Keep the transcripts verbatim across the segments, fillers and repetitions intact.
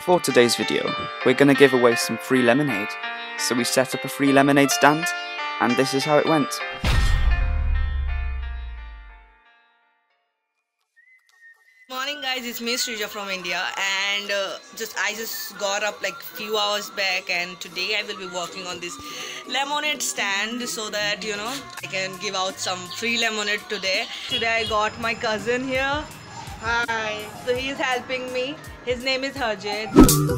For today's video, we're going to give away some free lemonade. So we set up a free lemonade stand, and this is how it went. Morning guys, it's me Srija from India, and uh, just I just got up like few hours back, and today I will be working on this lemonade stand so that you know I can give out some free lemonade today. Today I got my cousin here. Hi. So he is helping me. His name is Harjit.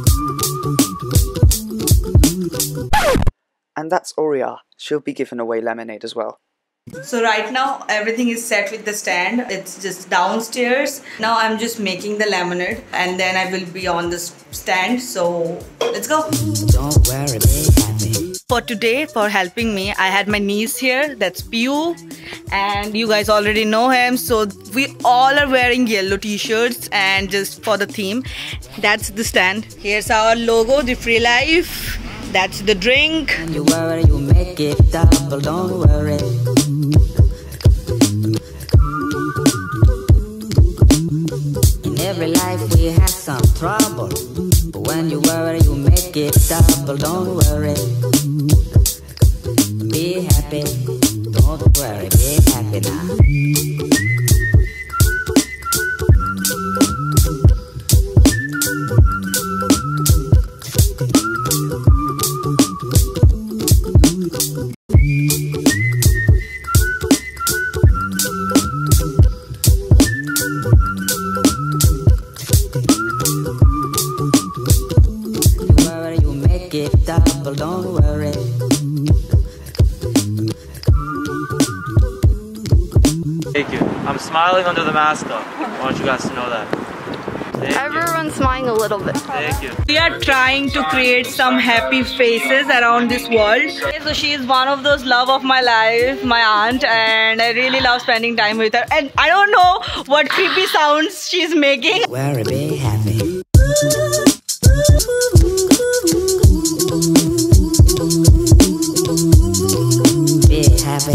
And that's Auria. She'll be giving away lemonade as well. So right now everything is set with the stand. It's just downstairs. Now I'm just making the lemonade and then I will be on this stand. So let's go. Don't worry, be happy. For today, for helping me, I had my niece here. That's Piyu, and you guys already know him. So we all are wearing yellow t-shirts and just for the theme. That's the stand. Here's our logo, the Free Life. That's the drink. When you worry, you make it double. Don't worry. In every life we have some trouble, but when you worry, you make it double. Don't worry. Be happy. Don't worry. Be happy now. It double, don't worry. Thank you. I'm smiling under the mask though. I want you guys to know that. Thank Everyone's smiling a little bit. Thank you. We are trying to create some happy faces around this world. So she is one of those love of my life, my aunt, and I really love spending time with her. And I don't know what creepy sounds she's making. Worry, be happy. Be happy.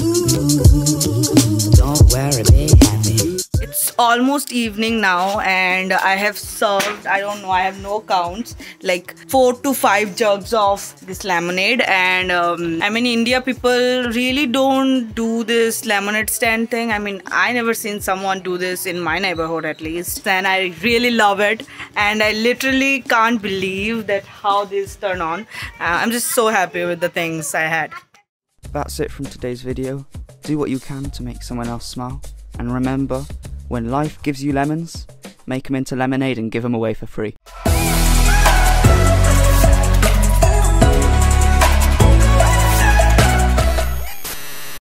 Don't worry, be happy. It's almost evening now and I have served, I don't know, I have no counts, like four to five jugs of this lemonade. And um, I mean, India people really don't do this lemonade stand thing. I mean, I never seen someone do this in my neighborhood at least, and I really love it. And I literally can't believe that how this turned on. uh, I'm just so happy with the things I had. That's it from today's video. Do what you can to make someone else smile. And remember, when life gives you lemons, make them into lemonade and give them away for free.